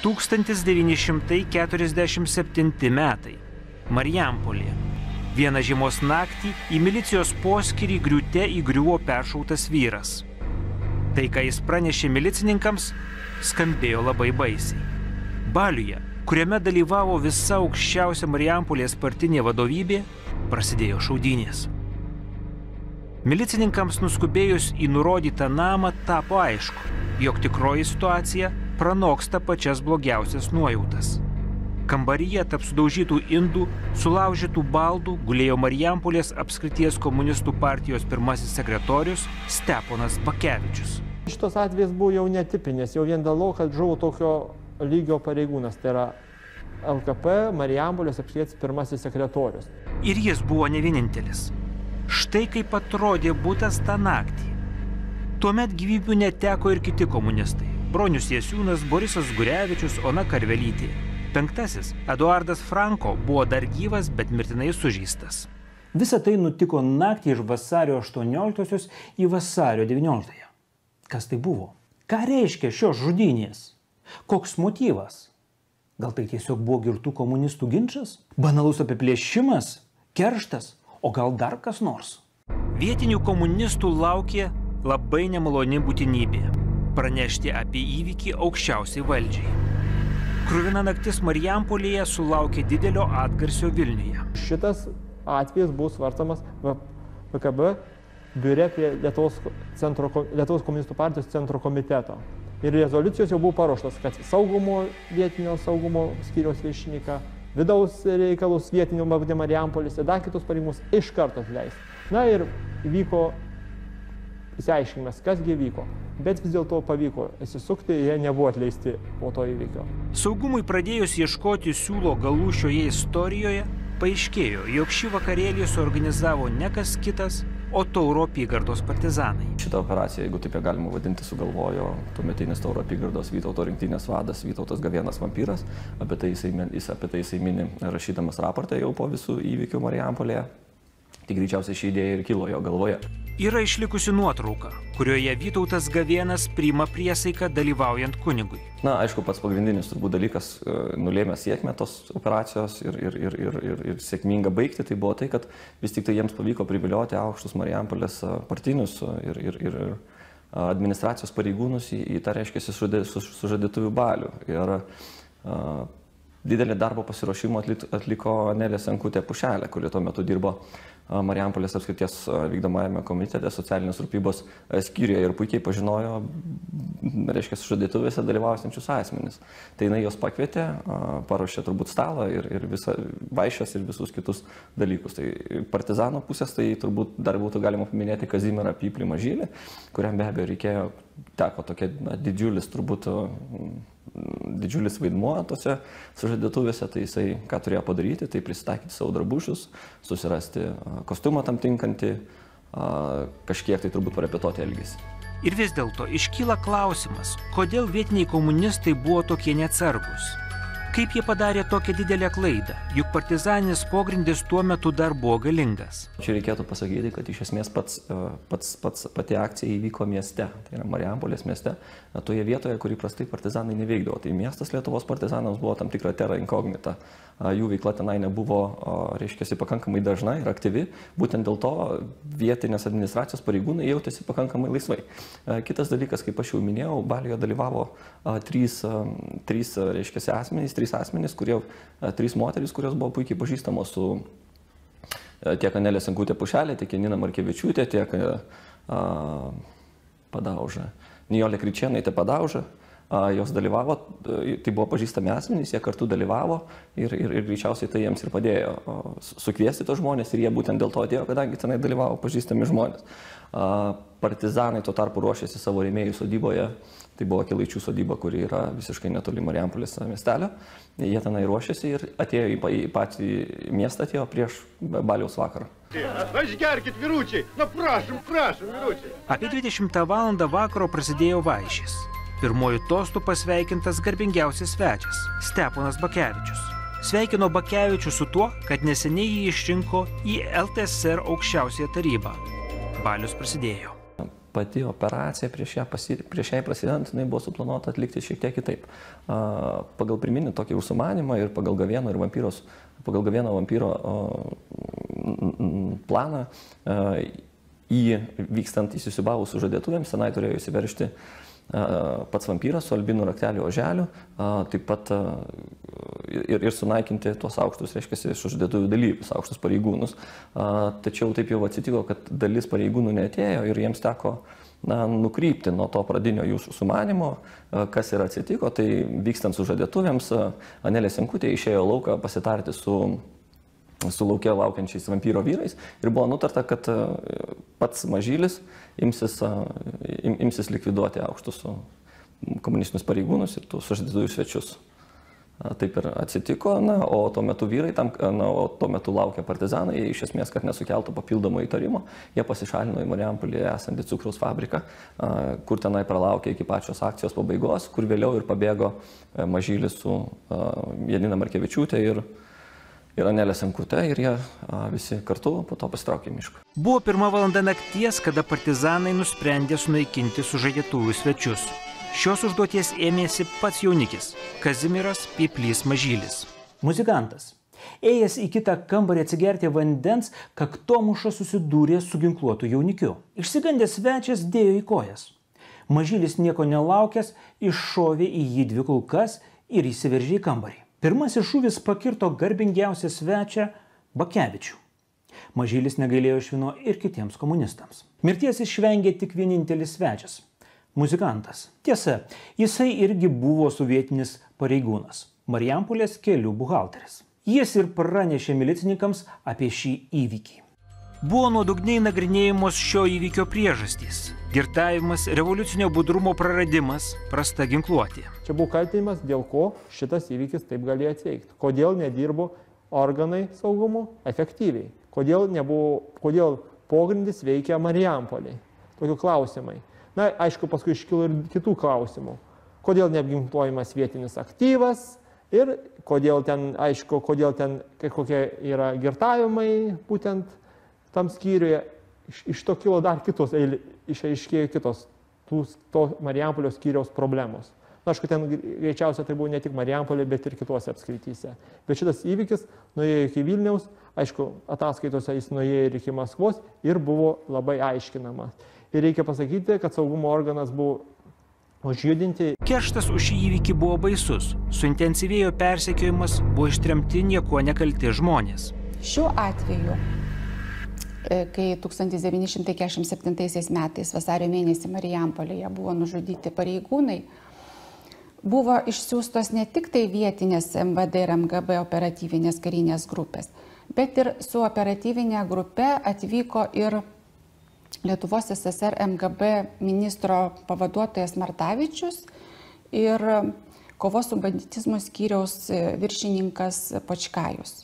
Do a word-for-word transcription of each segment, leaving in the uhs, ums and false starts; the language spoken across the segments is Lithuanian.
tūkstantis devyni šimtai keturiasdešimt septinti metai. Marijampolė. Vieną žiemos naktį į milicijos poskyrį griūte įgriuvo peršautas vyras. Tai, ką jis pranešė milicininkams, skambėjo labai baisiai. Baliuje, kuriame dalyvavo visa aukščiausia Marijampolės partinė vadovybė, prasidėjo šaudynės. Milicininkams nuskubėjus į nurodytą namą tapo aišku, jog tikroji situacija pranoksta pačias blogiausias nuojautas. Kambaryje tarp sudaužytų indų, sulaužytų baldų gulėjo Marijampolės apskrities komunistų partijos pirmasis sekretorius Steponas Bakevičius. Šitos atvejis buvo jau netipinės, jau vien dėl to, kad žuvo tokio lygio pareigūnas, tai yra L K P Marijampolės apskrities pirmasis sekretorius. Ir jis buvo ne vienintelis. Štai kaip atrodė butas tą naktį. Tuomet gyvybių neteko ir kiti komunistai. Bronius Jasiūnas, Borisas Gurevičius, Ona Karvelytė. Penktasis, Eduardas Franko, buvo dar gyvas, bet mirtinai sužeistas. Visa tai nutiko naktį iš vasario aštuonioliktosios į vasario devynioliktąją. Kas tai buvo? Ką reiškia šios žudynės? Koks motyvas? Gal tai tiesiog buvo girtų komunistų ginčas? Banalus apiplėšimas? Kerštas? O gal dar kas nors? Vietinių komunistų laukė labai nemaloni būtinybė – pranešti apie įvykį aukščiausiai valdžiai. Kruvina naktis Marijampolėje sulaukė didelio atgarsio Vilniuje. Šitas atvejis buvo svarstamas V K B biure prie Lietuvos, centro, Lietuvos komunistų partijos centro komiteto. Ir rezoliucijos jau buvo paruoštos, kad saugumo, vietinio saugumo skyriaus viršininką, vidaus reikalus vietinių Marijampolės ir dar kitus pareigūnus iš karto atleisti. Na ir vyko išsiaiškinimas, kasgi vyko. Bet vis dėlto pavyko įsisukti, jie nebuvo atleisti po to įvykio. Saugumui pradėjus ieškoti siūlo galų šioje istorijoje, paaiškėjo, jog šį vakarėlį suorganizavo ne kas kitas, o Tauro apygardos partizanai. Šitą operaciją, jeigu taip ją galima vadinti, sugalvojo tuometinis Tauro apygardos Vytauto rinktinės vadas Vytautas Gavėnas Vampyras. Apie tai jisai, jis, apie tai jisai mini rašydamas raportą jau po visų įvykių Marijampolėje. Tik greičiausiai ši idėja ir kilo jo galvoje. Yra išlikusi nuotrauka, kurioje Vytautas Gavėnas priima priesaiką dalyvaujant kunigui. Na, aišku, pats pagrindinis turbūt dalykas nulėmė sėkmę tos operacijos ir, ir, ir, ir, ir, ir sėkmingą baigti, tai buvo tai, kad vis tik tai jiems pavyko privilioti aukštus Marijampolės partinius ir, ir, ir administracijos pareigūnus į, į tą reiškia sužadėtuvių balių. Ir a, didelį darbo pasiruošimo atliko Nelė Senkutė Pušelė, kuri tuo metu dirbo Marijampolės apskrities vykdomajame komitete socialinės rūpybos skyriuje ir puikiai pažinojo, reiškia, sužadėtuvėse dalyvausiančius asmenis. Tai jinai jos pakvietė, paruošė turbūt stalą ir, ir visa, vaišes ir visus kitus dalykus. Tai partizano pusės tai turbūt dar būtų galima paminėti Kazimierą Pyplį Mažylį, kuriam be abejo reikėjo, teko tokia na, didžiulis turbūt didžiulis vaidmuo tose sužadėtuvėse, tai jisai ką turėjo padaryti, tai prisitaikyti savo drabužius, susirasti kostiumą tam tinkantį, kažkiek tai turbūt parepetuoti elgesį. Ir vis dėlto iškyla klausimas, kodėl vietiniai komunistai buvo tokie neatsargūs. Kaip jie padarė tokią didelę klaidą, juk partizaninis pogrindis tuo metu dar buvo galingas. Čia reikėtų pasakyti, kad iš esmės pats, pats, pats pati akcija įvyko mieste, tai yra Marijampolės mieste, toje vietoje, kur įprastai partizanai neveikdavo. Tai miestas Lietuvos partizanams buvo tam tikra terra incognita. Jų veikla tenai nebuvo, reiškiasi, pakankamai dažna ir aktyvi. Būtent dėl to vietinės administracijos pareigūnai jautėsi pakankamai laisvai. Kitas dalykas, kaip aš jau minėjau, Baliuje dalyvavo trys, trys reiškiasi, asmenys, trys asmenys, kurie, trys moterys, kurios buvo puikiai pažįstamos su tiek Nelė Senkutė Pušelė, tiek Janina Markevičiūtė, tiek a, Padauža. Nijolė Kričėnaitė Padauža. Jos dalyvavo, tai buvo pažįstami asmenys, jie kartu dalyvavo ir, ir, ir greičiausiai tai jiems ir padėjo sukviesti tos žmonės ir jie būtent dėl to atėjo, kadangi tenai dalyvavo pažįstami žmonės. Partizanai tuo tarpu ruošėsi savo rėmėjų sodyboje, tai buvo Kilaičių sodyba, kuri yra visiškai netoli Marijampolės miestelio. Jie tenai ruošėsi ir atėjo į, į patį miestą, atėjo prieš Baliaus vakarą. Išgerkit, vyručiai, na prašom, prašom, vyručiai. Apie dvidešimtą valandą vakaro prasidėjo vaišės. Pirmojų tostų pasveikintas garbingiausias svečias – Steponas Bakevičius. Sveikino Bakevičius su tuo, kad neseniai jį išrinko į L T S R aukščiausiąją tarybą. Balius prasidėjo. pati operacija prieš ją, pasi, prieš ją prasidedant, jinai buvo suplanuota atlikti šiek tiek kitaip. Pagal pirminį tokį užsumanimą ir pagal Gavėno ir vampyros, pagal Gavėno vampyro planą, į vykstant įsisiubavus sužadėtuvėms, tenai turėjo įsiveržti pats vampyras su Albinu Rakteliu Oželiu, taip pat ir, ir sunaikinti tuos aukštus, reiškia, sužadėtuvių dalyvius, aukštus pareigūnus. Tačiau taip jau atsitiko, kad dalis pareigūnų neatėjo ir jiems teko na, nukrypti nuo to pradinio jūsų sumanimo, kas ir atsitiko. Tai vykstant sužadėtuvėms, Anelė Senkutė išėjo lauką pasitarti su su laukia laukiančiais vampyro vyrais ir buvo nutarta, kad pats Mažylis imsis, imsis likviduoti aukštus komunistinius pareigūnus ir tų sužadėtuvių svečius. Taip ir atsitiko, na, o tuo metu vyrai, tam, na, o tuo metu laukia partizanai, iš esmės, kad nesukeltų papildomo įtarimo, jie pasišalino į Marijampolėje esantį cukraus fabriką, kur tenai pralaukė iki pačios akcijos pabaigos, kur vėliau ir pabėgo Mažylis su Janina Markevičiūtė ir ir Anelė Senkutė, ir jie a, visi kartu po to pasitraukė į mišką. Buvo pirma valanda nakties, kada partizanai nusprendė sunaikinti sužadėtuvių svečius. Šios užduoties ėmėsi pats jaunikis – Kazimieras Pyplys Mažylis. Muzikantas. Ėjęs į kitą kambarį atsigerti vandens, kaktomuša susidūrė su ginkluotu jaunikiu. Išsigandęs svečias dėjo į kojas. Mažylis nieko nelaukęs, iššovė į jį dvi kulkas ir įsiveržė į kambarį. Pirmasis šūvis pakirto garbingiausią svečią Bakevičių. Mažylis negailėjo švino ir kitiems komunistams. Mirties išvengė tik vienintelis svečias – muzikantas. Tiesa, jisai irgi buvo sovietinis pareigūnas – Marijampolės kelių buhalteris. Jis ir pranešė milicininkams apie šį įvykį. Buvo nuodugniai nagrinėjamos šio įvykio priežastys – girtavimas, revoliucinio budrumo praradimas, prasta ginkluotė. Čia buvo kaltinimas, dėl ko šitas įvykis taip galėjo atveikti. Kodėl nedirbo organai saugumo efektyviai. Kodėl, nebuvo, kodėl pogrindis veikia Marijampolėje. Tokių klausimai. Na, aišku, paskui iškilo ir kitų klausimų. Kodėl neapginkluojamas vietinis aktyvas ir kodėl ten, aišku, kodėl ten kokie yra girtavimai būtent tam skyriuje. Iš, iš to kilo dar kitos, išaiškėjo kitos tų, to Marijampolės skyriaus problemos. Na, aišku, ten greičiausia tai buvo ne tik Marijampolė, bet ir kitose apskrityse. Bet šitas įvykis nuėjo iki Vilniaus, aišku, ataskaitose jis nuėjo ir iki Maskvos ir buvo labai aiškinamas. Ir reikia pasakyti, kad saugumo organas buvo užjudinti. Kerštas už šį įvykį buvo baisus. Suintensyvėjo persekiojimas, buvo ištremti niekuo nekalti žmonės. Šiuo atveju, kai tūkstantis devyni šimtai keturiasdešimt septintaisiais metais vasario mėnesį Marijampolėje buvo nužudyti pareigūnai, buvo išsiųstos ne tik tai vietinės M V D ir M G B operatyvinės karinės grupės, bet ir su operatyvinė grupe atvyko ir Lietuvos S S R M G B ministro pavaduotojas Martavičius ir kovos su banditizmu skyriaus viršininkas Počkajus.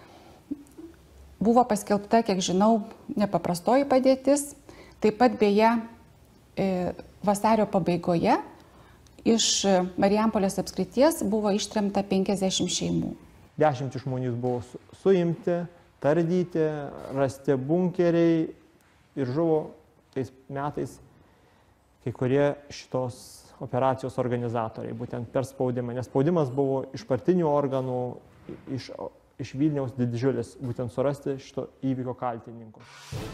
Buvo paskelbta, kiek žinau, nepaprastoji padėtis. Taip pat beje vasario pabaigoje iš Marijampolės apskrities buvo ištremta penkiasdešimt šeimų. Dešimt žmonių buvo suimti, tardyti, rasti bunkeriai ir žuvo tais metais kai kurie šitos operacijos organizatoriai, būtent per spaudimą. Nes spaudimas buvo iš partinių organų, iš iš Vilniaus didžiulis, būtent surasti šito įvykio kaltininkus.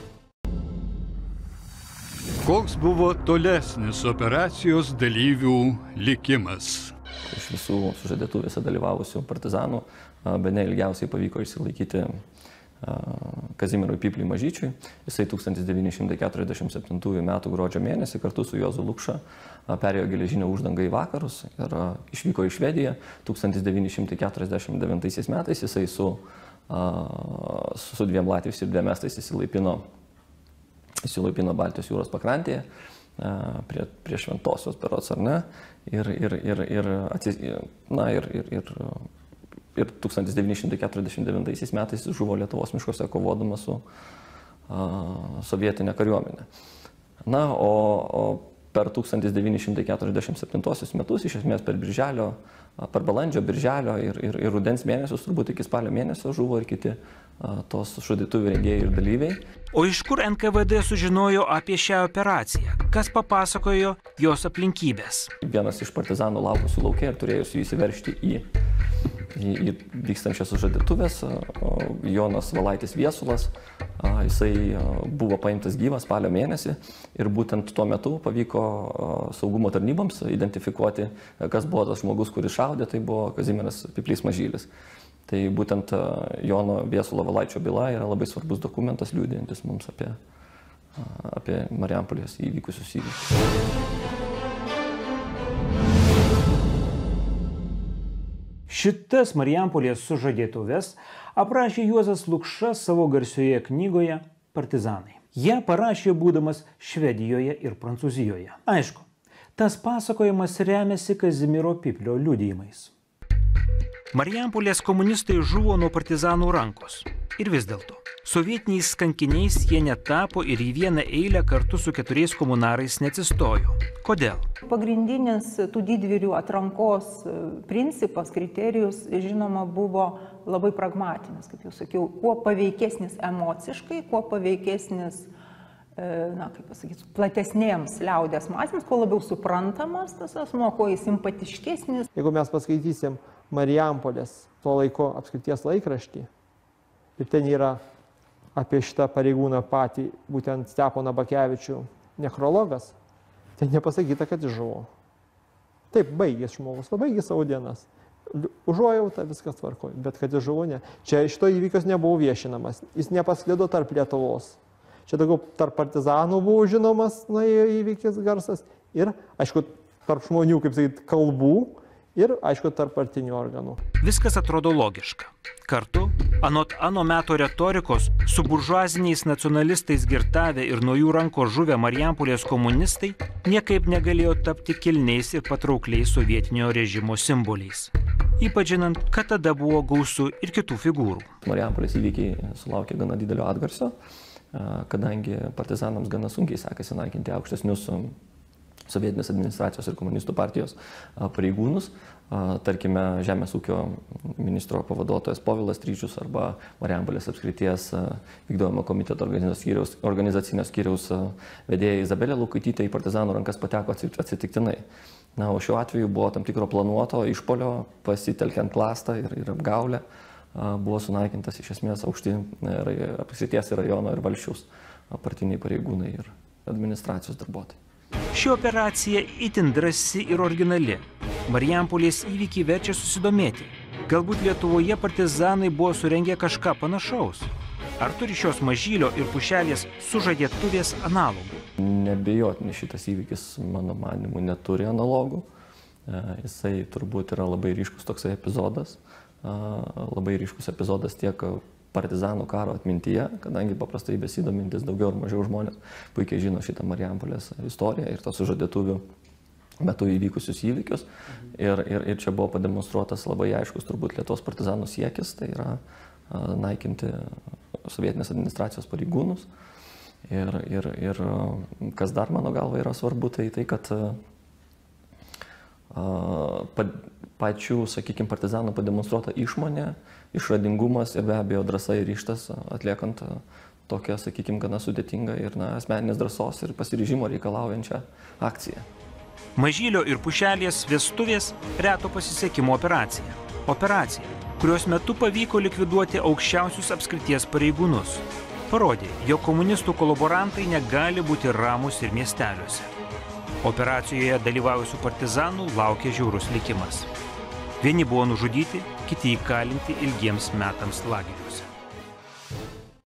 Koks buvo tolesnis operacijos dalyvių likimas? Iš visų sužadėtuvėse dalyvavusių partizanų bene ilgiausiai pavyko išsilaikyti Kazimierui Pypliui Mažyčiui. Jisai tūkstantis devyni šimtai keturiasdešimt septintųjų metų gruodžio mėnesį kartu su Juozu Lukša perėjo geležinę uždangą į vakarus ir išvyko į Švediją. tūkstantis devyni šimtai keturiasdešimt devintaisiais metais jisai su, su dviem latviais ir dviem estais įsilaipino, įsilaipino Baltijos jūros pakrantėje prie, prie Šventosios berods, ar ne? Ir, ir, ir, ir, atsis, na, ir, ir, ir Ir tūkstantis devyni šimtai keturiasdešimt devintaisiais metais žuvo Lietuvos miškuose kovodamas su a, sovietinė kariuomenė. Na, o, o per tūkstantis devyni šimtai keturiasdešimt septintuosius metus, iš esmės per birželio, per balandžio, birželio ir, ir, ir rudens mėnesius, turbūt iki spalio mėnesio žuvo ir kiti tos šaudytuvių rengėjai ir dalyviai. O iš kur N K V D sužinojo apie šią operaciją? Kas papasakojo jos aplinkybės? Vienas iš partizanų laukusių lauke ir turėjusių įsiveržti į, į, į vykstančias sužadėtuvės, Jonas Valaitis Viesulas, jisai buvo paimtas gyvas spalio mėnesį ir būtent tuo metu pavyko saugumo tarnyboms identifikuoti, kas buvo tas žmogus, kuris šaudė, tai buvo Kazimieras Piplys Mažylis. Tai būtent Jono Viesulo Valaičio byla yra labai svarbus dokumentas, liudijantis mums apie, apie Marijampolės įvykusius įvykius. Šitas Marijampolės sužadėtuves aprašė Juozas Lukša savo garsioje knygoje Partizanai. Ją parašė būdamas Švedijoje ir Prancūzijoje. Aišku, tas pasakojimas remiasi Kazimiero Piplio liudijimais. Marijampolės komunistai žuvo nuo partizanų rankos. Ir vis dėlto, sovietiniais kankiniais jie netapo ir į vieną eilę kartu su keturiais komunarais neatsistojo. Kodėl? Pagrindinis tų didvyrių atrankos principas, kriterijus, žinoma, buvo labai pragmatinis, kaip jau sakiau, kuo paveikesnis emociškai, kuo paveikesnis, na, kaip pasakyti, platesnėms liaudės masėms, kuo labiau suprantamas tas asmuo, kuo jis simpatiškesnis. Jeigu mes paskaitysim Marijampolės to laiko apskrities laikraštį, ir ten yra apie šitą pareigūną patį, būtent Steponą Bakevičių, nekrologas, ten nepasakyta, kad jis žuvo. Taip, baigės žmogus, baigė savo dienas. Užuojauta, viskas tvarkoja, bet kad jis žuvo, ne. Čia šito įvykios nebuvo viešinamas, jis nepasklido tarp Lietuvos. Čia daugiau tarp partizanų buvo žinomas, na, įvykis garsas ir, aišku, tarp žmonių, kaip sakyti, kalbų ir, aišku, tarp partinių organų. Viskas atrodo logiška. Kartu, anot ano meto retorikos, su buržuaziniais nacionalistais girtavę ir nuo jų ranko žuvę Marijampolės komunistai niekaip negalėjo tapti kilniais ir patraukliais sovietinio režimo simboliais. Ypač žinant, kad tada buvo gausu ir kitų figūrų. Marijampolės įvykiai sulaukė gana didelio atgarsio, kadangi partizanams gana sunkiai sekasi naikinti aukštesnius sovietinės administracijos ir komunistų partijos pareigūnus, tarkime, Žemės ūkio ministro pavaduotojas Povilas Tryčius arba Marijampolės apskrities vykdomo komiteto organizacinio skyriaus vedėja Izabelė Lukaitytė į partizanų rankas pateko atsitiktinai. Na, o šiuo atveju buvo tam tikro planuoto išpolio, pasitelkiant klastą ir, ir apgaulę, buvo sunaikintas iš esmės aukšti apskrities ir rajono ir valsčiaus partiniai pareigūnai ir administracijos darbuotojai. Ši operacija itin drąsi ir originali. Marijampolės įvykiai verčia susidomėti. Galbūt Lietuvoje partizanai buvo surengę kažką panašaus. Ar turi šios Mažylio ir Pušelės sužadėtuvės analogų? Nebejotinai šitas įvykis, mano manimu, neturi analogų. Jisai turbūt yra labai ryškus toksai epizodas. Labai ryškus epizodas tiek partizanų karo atmintyje, kadangi paprastai besidomintis daugiau ar mažiau žmonės puikiai žino šitą Marijampolės istoriją ir tos sužadėtuvių metu įvykusius įvykius. Ir, ir, ir čia buvo pademonstruotas labai aiškus turbūt Lietuvos partizanų siekis, tai yra naikinti sovietinės administracijos pareigūnus. Ir, ir, ir kas dar mano galva yra svarbu, tai tai, kad pa, pačių, sakykime, partizanų pademonstruota išmonė, išradingumas ir be abejo drąsa ir ryžtas atliekant tokią, sakykime, gana sudėtingą ir na, asmeninės drąsos ir pasiryžimo reikalaujančią akciją. Mažylio ir Pušelės vestuvės reto pasisekimo operacija. Operacija, kurios metu pavyko likviduoti aukščiausius apskrities pareigūnus. Parodė, jog komunistų kolaborantai negali būti ramus ir miesteliuose. Operacijoje dalyvavusių partizanų laukė žiaurus likimas. Vieni buvo nužudyti, kiti įkalinti ilgiems metams lageriuose.